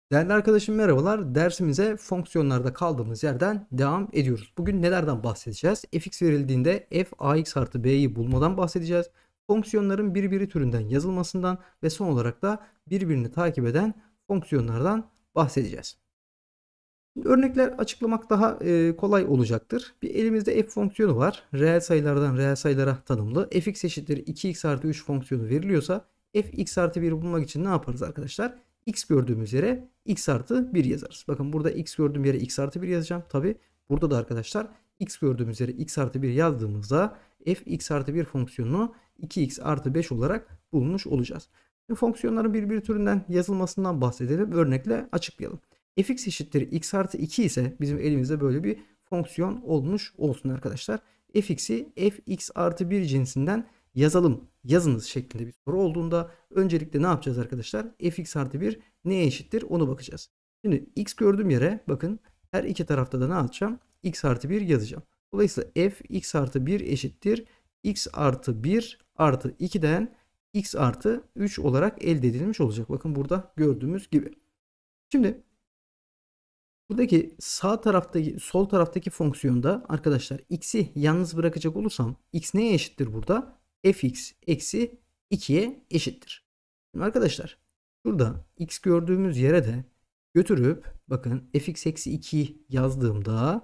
Değerli arkadaşım merhabalar. Dersimize fonksiyonlarda kaldığımız yerden devam ediyoruz. Bugün nelerden bahsedeceğiz? Fx verildiğinde f ax artı b'yi bulmadan bahsedeceğiz. Fonksiyonların birbiri türünden yazılmasından ve son olarak da birbirini takip eden fonksiyonlardan bahsedeceğiz. Örnekler açıklamak daha kolay olacaktır. Bir elimizde f fonksiyonu var. Reel sayılardan reel sayılara tanımlı. Fx eşittir 2x artı 3 fonksiyonu veriliyorsa fx artı 1'i bulmak için ne yaparız arkadaşlar? X gördüğümüz yere x artı 1 yazarız. Bakın burada x gördüğüm yere x artı 1 yazacağım. Tabi burada da arkadaşlar x gördüğümüz yere x artı 1 yazdığımızda fx artı 1 fonksiyonunu 2x artı 5 olarak bulmuş olacağız. Şimdi fonksiyonların birbiri türünden yazılmasından bahsedelim. Örnekle açıklayalım. Fx eşittir x artı 2 ise bizim elimizde böyle bir fonksiyon olmuş olsun arkadaşlar. Fx'i fx artı 1 cinsinden yazalım, yazınız şeklinde bir soru olduğunda öncelikle ne yapacağız arkadaşlar? Fx artı 1 neye eşittir onu bakacağız. Şimdi x gördüğüm yere bakın her iki tarafta da ne yapacağım? X artı 1 yazacağım. Dolayısıyla fx artı 1 eşittir x artı 1 artı 2'den x artı 3 olarak elde edilmiş olacak. Bakın burada gördüğümüz gibi. Şimdi buradaki sağ taraftaki sol taraftaki fonksiyonda arkadaşlar x'i yalnız bırakacak olursam x neye eşittir burada? Fx eksi 2'ye eşittir. Şimdi arkadaşlar şurada x gördüğümüz yere de götürüp bakın fx eksi 2 yazdığımda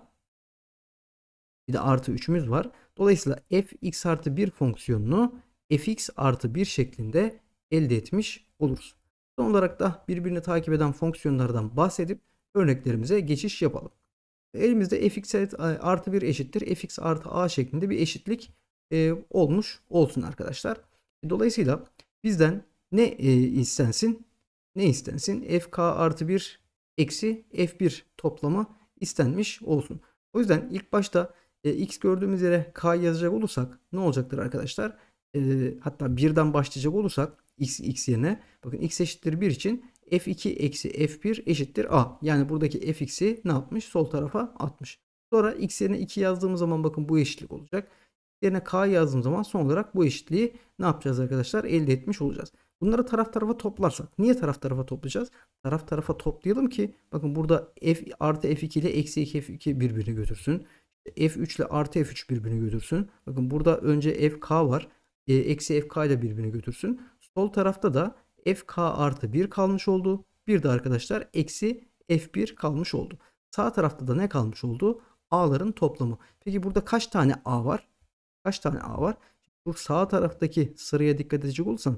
bir de artı 3'ümüz var. Dolayısıyla fx artı 1 fonksiyonunu fx artı 1 şeklinde elde etmiş oluruz. Son olarak da birbirini takip eden fonksiyonlardan bahsedip örneklerimize geçiş yapalım. Elimizde fx artı 1 eşittir fx artı a şeklinde bir eşitlik olmuş olsun arkadaşlar. Dolayısıyla bizden ne istensin? Ne istensin? Fk artı 1 eksi f1 toplamı istenmiş olsun. O yüzden ilk başta x gördüğümüz yere k yazacak olursak ne olacaktır arkadaşlar? Hatta birden başlayacak olursak x yerine bakın x eşittir 1 için f2 eksi f1 eşittir a. Yani buradaki fx'i ne yapmış? Sol tarafa atmış. Sonra x yerine 2 yazdığımız zaman bakın bu eşitlik olacak. Yerine k yazdığım zaman son olarak bu eşitliği ne yapacağız arkadaşlar? Elde etmiş olacağız. Bunları taraf tarafa toplarsak. Niye taraf tarafa toplayacağız? Taraf tarafa toplayalım ki bakın burada f artı f2 ile eksi f2 birbirini götürsün. F3 ile artı F3 birbirini götürsün. Bakın burada önce FK var. Eksi FK ile birbirini götürsün. Sol tarafta da FK artı 1 kalmış oldu. Bir de arkadaşlar eksi F1 kalmış oldu. Sağ tarafta da ne kalmış oldu? A'ların toplamı. Peki burada kaç tane A var? Kaç tane A var? Bu sağ taraftaki sıraya dikkat edecek olursam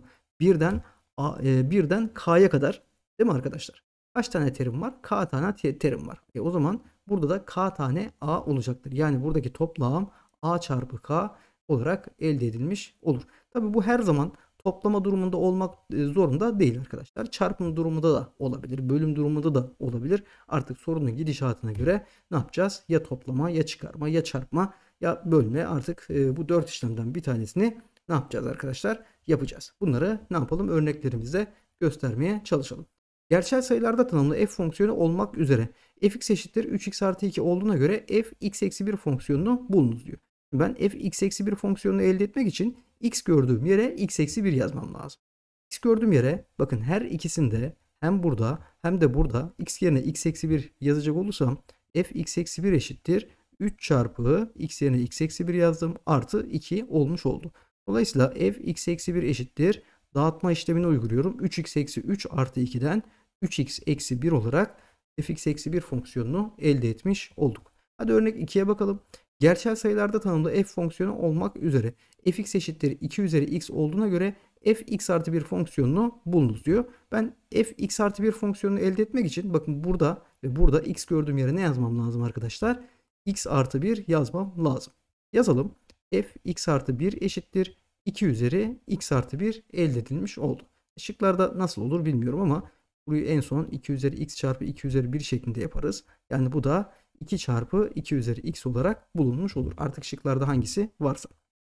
birden K'ya kadar değil mi arkadaşlar? Kaç tane terim var? K tane terim var. O zaman burada da K tane A olacaktır. Yani buradaki toplam A çarpı K olarak elde edilmiş olur. Tabi bu her zaman toplama durumunda olmak zorunda değil arkadaşlar. Çarpım durumunda da olabilir. Bölüm durumunda da olabilir. Artık sorunun gidişatına göre ne yapacağız? Ya toplama ya çıkarma ya çarpma ya bölme, artık bu 4 işlemden bir tanesini ne yapacağız arkadaşlar? Yapacağız. Bunları ne yapalım? Örneklerimizde göstermeye çalışalım. Gerçel sayılarda tanımlı f fonksiyonu olmak üzere fx eşittir 3x artı 2 olduğuna göre f x eksi 1 fonksiyonunu bulunuz diyor. Ben f x eksi 1 fonksiyonunu elde etmek için x gördüğüm yere x eksi 1 yazmam lazım. X gördüğüm yere bakın her ikisinde hem burada hem de burada x yerine x eksi 1 yazacak olursam f x eksi 1 eşittir 3 çarpı x yerine x eksi 1 yazdım artı 2 olmuş oldu. Dolayısıyla f x eksi 1 eşittir. Dağıtma işlemini uyguluyorum. 3x eksi 3 artı 2'den 3x eksi 1 olarak fx eksi 1 fonksiyonunu elde etmiş olduk. Hadi örnek 2'ye bakalım. Gerçel sayılarda tanımlı f fonksiyonu olmak üzere fx eşittir 2 üzeri x olduğuna göre f x artı 1 fonksiyonunu bulunuz diyor. Ben f x artı 1 fonksiyonunu elde etmek için bakın burada ve burada x gördüğüm yere ne yazmam lazım arkadaşlar? X artı 1 yazmam lazım. Yazalım. F x artı 1 eşittir 2 üzeri x artı 1 elde edilmiş oldu. Şıklarda nasıl olur bilmiyorum ama burayı en son 2 üzeri x çarpı 2 üzeri 1 şeklinde yaparız. Yani bu da 2 çarpı 2 üzeri x olarak bulunmuş olur. Artık şıklarda hangisi varsa.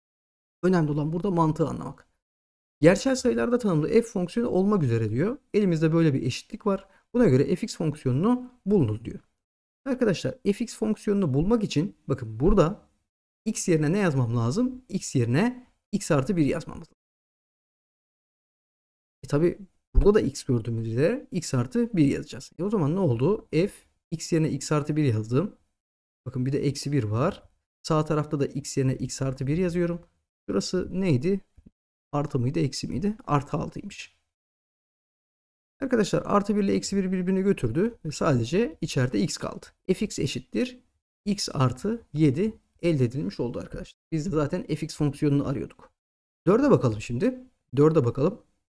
Önemli olan burada mantığı anlamak. Gerçel sayılarda tanımlı f fonksiyonu olmak üzere diyor. Elimizde böyle bir eşitlik var. Buna göre fx fonksiyonunu bulunuz diyor. Arkadaşlar fx fonksiyonunu bulmak için bakın burada x yerine ne yazmam lazım? X yerine x artı 1 yazmamız lazım. Tabi burada da x gördüğümüz üzere x artı 1 yazacağız. O zaman ne oldu? F x yerine x artı 1 yazdım. Bakın bir de eksi 1 var. Sağ tarafta da x yerine x artı 1 yazıyorum. Şurası neydi? Artı mıydı, eksi miydi? Artı 6'ymış. Arkadaşlar artı 1 ile eksi 1 birbirini götürdü. Ve sadece içeride x kaldı. Fx eşittir x artı 7 elde edilmiş oldu arkadaşlar. Biz de zaten fx fonksiyonunu arıyorduk. 4'e bakalım şimdi. 4'e bakalım.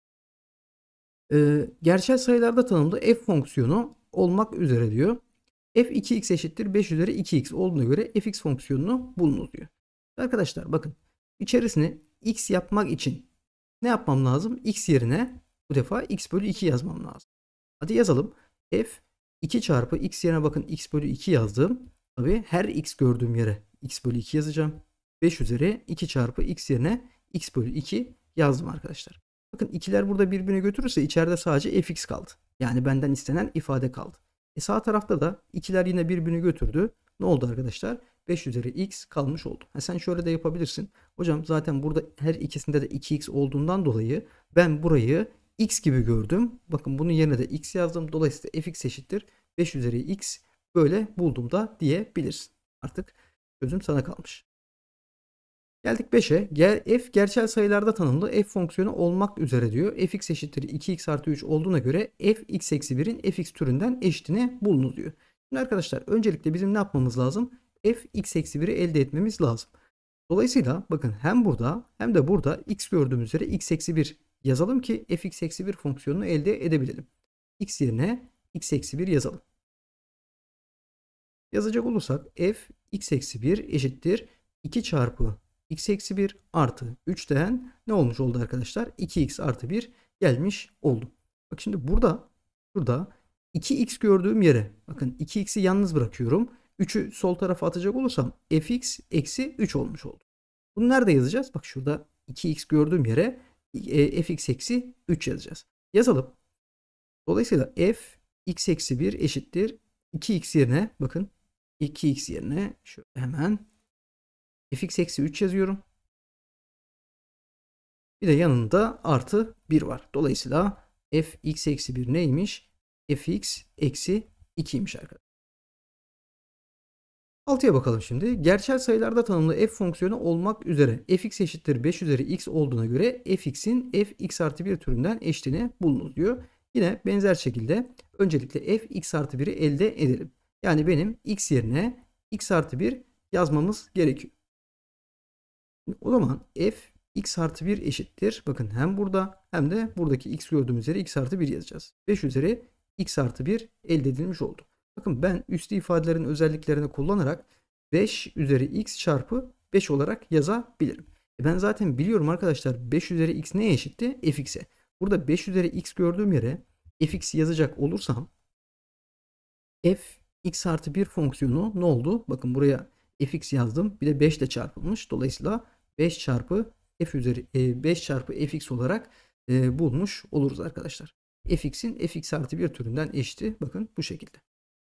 Gerçel sayılarda tanımlı f fonksiyonu olmak üzere diyor. F 2x eşittir 5 üzeri 2x olduğuna göre fx fonksiyonunu bulunuz diyor. Arkadaşlar bakın içerisine x yapmak için ne yapmam lazım? X yerine bu defa x bölü 2 yazmam lazım. Hadi yazalım. F 2 çarpı x yerine bakın x bölü 2 yazdım. Tabii her x gördüğüm yere x bölü 2 yazacağım. 5 üzeri 2 çarpı x yerine x bölü 2 yazdım arkadaşlar. Bakın ikiler burada birbirini götürürse içeride sadece fx kaldı. Yani benden istenen ifade kaldı. Sağ tarafta da ikiler yine birbirini götürdü. Ne oldu arkadaşlar? 5 üzeri x kalmış oldu. Sen şöyle de yapabilirsin. Hocam zaten burada her ikisinde de 2x olduğundan dolayı ben burayı x gibi gördüm. Bakın bunun yerine de x yazdım. Dolayısıyla fx eşittir 5 üzeri x böyle buldum da diyebilirsin. Artık çözüm sana kalmış. Geldik 5'e. F gerçel sayılarda tanımlı f fonksiyonu olmak üzere diyor. Fx eşittir 2x artı 3 olduğuna göre f x eksi 1'in fx türünden eşitini bulunuz diyor. Şimdi arkadaşlar öncelikle bizim ne yapmamız lazım? F x eksi 1'i elde etmemiz lazım. Dolayısıyla bakın hem burada hem de burada x gördüğümüz üzere x eksi 1 yazalım ki fx eksi 1 fonksiyonunu elde edebilelim. X yerine x eksi 1 yazalım. Yazacak olursak f x eksi 1 eşittir 2 çarpı x eksi 1 artı 3'ten ne olmuş oldu arkadaşlar? 2x artı 1 gelmiş oldu. Bak şimdi burada 2x gördüğüm yere bakın 2x'i yalnız bırakıyorum. 3'ü sol tarafa atacak olursam fx eksi 3 olmuş oldu. Bunu nerede yazacağız? Bak şurada 2x gördüğüm yere fx eksi 3 yazacağız. Yazalım. Dolayısıyla f x eksi 1 eşittir 2x yerine bakın 2x yerine şöyle hemen fx eksi 3 yazıyorum. Bir de yanında artı 1 var. Dolayısıyla fx eksi 1 neymiş? Fx eksi 2'ymiş arkadaşlar. 6'ya bakalım şimdi. Gerçel sayılarda tanımlı f fonksiyonu olmak üzere fx eşittir 5 üzeri x olduğuna göre fx'in fx artı 1 türünden eşitini bulunuz diyor. Yine benzer şekilde öncelikle fx artı 1'i elde edelim. Yani benim x yerine x artı 1 yazmamız gerekiyor. O zaman f x artı 1 eşittir. Bakın hem burada hem de buradaki x gördüğümüz yere x artı 1 yazacağız. 5 üzeri x artı 1 elde edilmiş oldu. Bakın ben üslü ifadelerin özelliklerini kullanarak 5 üzeri x çarpı 5 olarak yazabilirim. Ben zaten biliyorum arkadaşlar 5 üzeri x neye eşitti? Fx'e. Burada 5 üzeri x gördüğüm yere fx yazacak olursam f x artı 1 fonksiyonu ne oldu? Bakın buraya fx yazdım. Bir de 5 ile çarpılmış. Dolayısıyla 5 çarpı f üzeri 5 çarpı fx olarak bulmuş oluruz arkadaşlar. Fx'in fx artı 1 türünden eşiti bakın bu şekilde.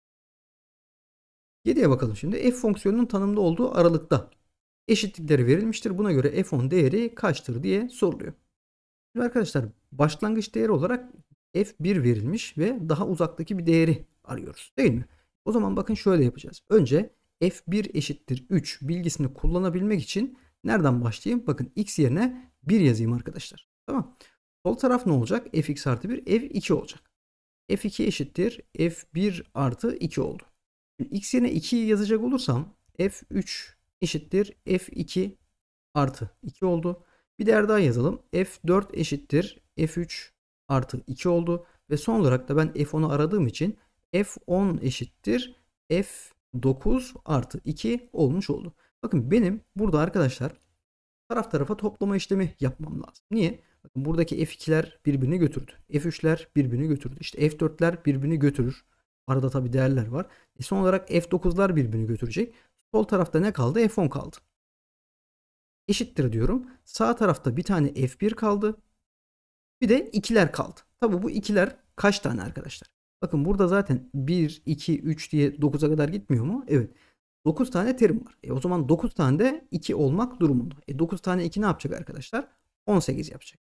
7'ye bakalım şimdi. F fonksiyonunun tanımlı olduğu aralıkta eşitlikleri verilmiştir. Buna göre f10 değeri kaçtır diye soruluyor. Şimdi arkadaşlar başlangıç değeri olarak f1 verilmiş ve daha uzaktaki bir değeri arıyoruz. Değil mi? O zaman bakın şöyle yapacağız. Önce f1 eşittir 3 bilgisini kullanabilmek için nereden başlayayım? Bakın x yerine 1 yazayım arkadaşlar. Tamam. Sol taraf ne olacak? fx artı 1 f2 olacak. f2 eşittir f1 artı 2 oldu. Şimdi x yerine 2'yi yazacak olursam f3 eşittir f2 artı 2 oldu. Bir değer daha yazalım. f4 eşittir f3 artı 2 oldu. Ve son olarak da ben f10'u aradığım için f10 eşittir f9 artı 2 olmuş oldu. Bakın benim burada arkadaşlar taraf tarafa toplama işlemi yapmam lazım. Niye? Bakın buradaki f2'ler birbirini götürdü. f3'ler birbirini götürdü. İşte f4'ler birbirini götürür. Arada tabi değerler var. Son olarak f9'lar birbirini götürecek. Sol tarafta ne kaldı? f10 kaldı. Eşittir diyorum. Sağ tarafta bir tane f1 kaldı. Bir de 2'ler kaldı. Tabi bu 2'ler kaç tane arkadaşlar? Bakın burada zaten 1, 2, 3 diye 9'a kadar gitmiyor mu? Evet. 9 tane terim var. O zaman 9 tane de 2 olmak durumunda. 9 tane 2 ne yapacak arkadaşlar? 18 yapacak.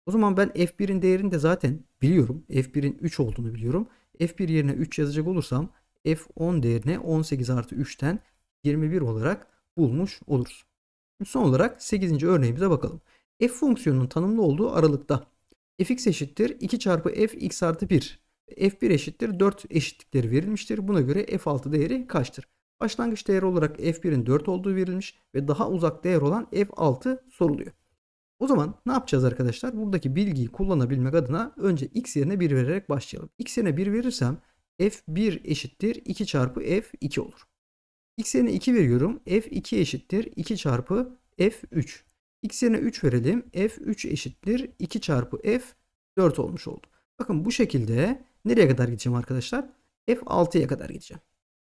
O zaman ben F1'in değerini de zaten biliyorum. F1'in 3 olduğunu biliyorum. F1 yerine 3 yazacak olursam F10 değerine 18 artı 3'ten 21 olarak bulmuş oluruz. Şimdi son olarak 8. örneğimize bakalım. F fonksiyonunun tanımlı olduğu aralıkta fx eşittir 2 çarpı f x artı 1. F1 eşittir 4 eşitlikleri verilmiştir. Buna göre F6 değeri kaçtır? Başlangıç değeri olarak F1'in 4 olduğu verilmiş ve daha uzak değer olan F6 soruluyor. O zaman ne yapacağız arkadaşlar? Buradaki bilgiyi kullanabilmek adına önce x yerine 1 vererek başlayalım. X yerine 1 verirsem F1 eşittir 2 çarpı F2 olur. X yerine 2 veriyorum. F2 eşittir 2 çarpı F3. X yerine 3 verelim. F3 eşittir 2 çarpı F4 olmuş oldu. Bakın bu şekilde nereye kadar gideceğim arkadaşlar? F6'ya kadar gideceğim.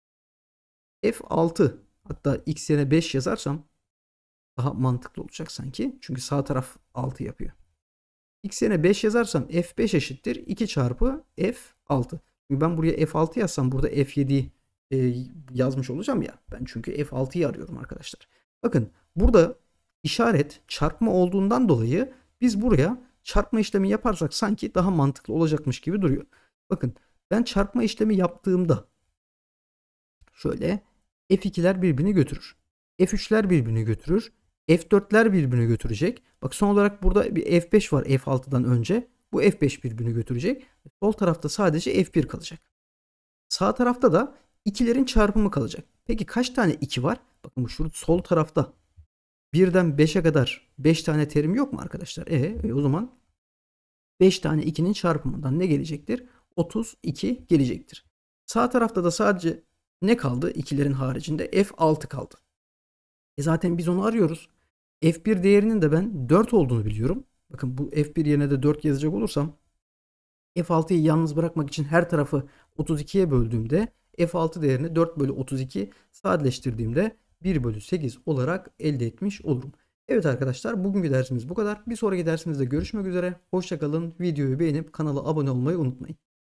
F6, hatta x yerine 5 yazarsam daha mantıklı olacak sanki. Çünkü sağ taraf 6 yapıyor. X yerine 5 yazarsam F5 eşittir 2 çarpı F6. Çünkü ben buraya F6 yazsam burada F7'yi yazmış olacağım ya. Ben çünkü F6'yı arıyorum arkadaşlar. Bakın burada işaret çarpma olduğundan dolayı biz buraya çarpma işlemi yaparsak sanki daha mantıklı olacakmış gibi duruyor. Bakın ben çarpma işlemi yaptığımda şöyle F2'ler birbirini götürür. F3'ler birbirini götürür. F4'ler birbirini götürecek. Bak son olarak burada bir F5 var F6'dan önce. Bu F5 birbirini götürecek. Sol tarafta sadece F1 kalacak. Sağ tarafta da 2'lerin çarpımı kalacak. Peki kaç tane 2 var? Bakın şu sol tarafta 1'den 5'e kadar 5 tane terim yok mu arkadaşlar? O zaman 5 tane 2'nin çarpımından ne gelecektir? 32 gelecektir. Sağ tarafta da sadece ne kaldı? 2'lerin haricinde F6 kaldı. Zaten biz onu arıyoruz. F1 değerinin de ben 4 olduğunu biliyorum. Bakın bu F1 yerine de 4 yazacak olursam F6'yı yalnız bırakmak için her tarafı 32'ye böldüğümde F6 değerini 4 bölü 32 sadeleştirdiğimde 1 bölü 8 olarak elde etmiş olurum. Evet arkadaşlar, bugünkü dersimiz bu kadar. Bir sonraki dersimizde görüşmek üzere. Hoşça kalın. Videoyu beğenip kanala abone olmayı unutmayın.